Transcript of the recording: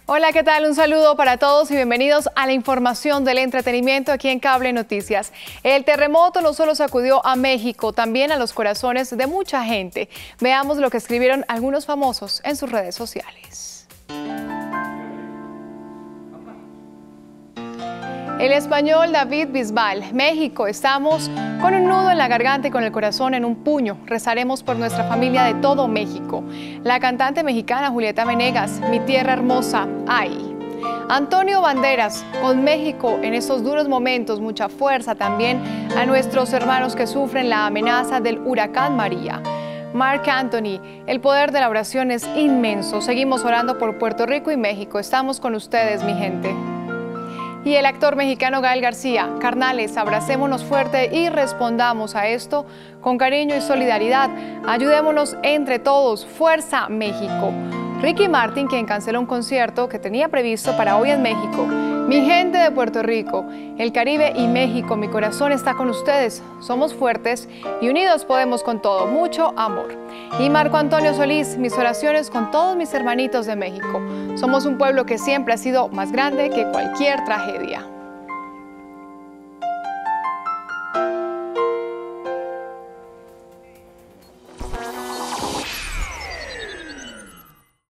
Hola, ¿qué tal? Un saludo para todos y bienvenidos a la información del entretenimiento aquí en Cable Noticias. El terremoto no solo sacudió a México, también a los corazones de mucha gente. Veamos lo que escribieron algunos famosos en sus redes sociales. El español David Bisbal: México, estamos con un nudo en la garganta y con el corazón en un puño. Rezaremos por nuestra familia de todo México. La cantante mexicana Julieta Venegas: mi tierra hermosa, ay. Antonio Banderas: con México en estos duros momentos, mucha fuerza también a nuestros hermanos que sufren la amenaza del huracán María. Marc Anthony: el poder de la oración es inmenso. Seguimos orando por Puerto Rico y México. Estamos con ustedes, mi gente. Y el actor mexicano Gael García: carnales, abracémonos fuerte y respondamos a esto con cariño y solidaridad. Ayudémonos entre todos. ¡Fuerza, México! Ricky Martin, quien canceló un concierto que tenía previsto para hoy en México: mi gente de Puerto Rico, el Caribe y México, mi corazón está con ustedes. Somos fuertes y unidos podemos con todo. Mucho amor. Y Marco Antonio Solís: mis oraciones con todos mis hermanitos de México. Somos un pueblo que siempre ha sido más grande que cualquier tragedia.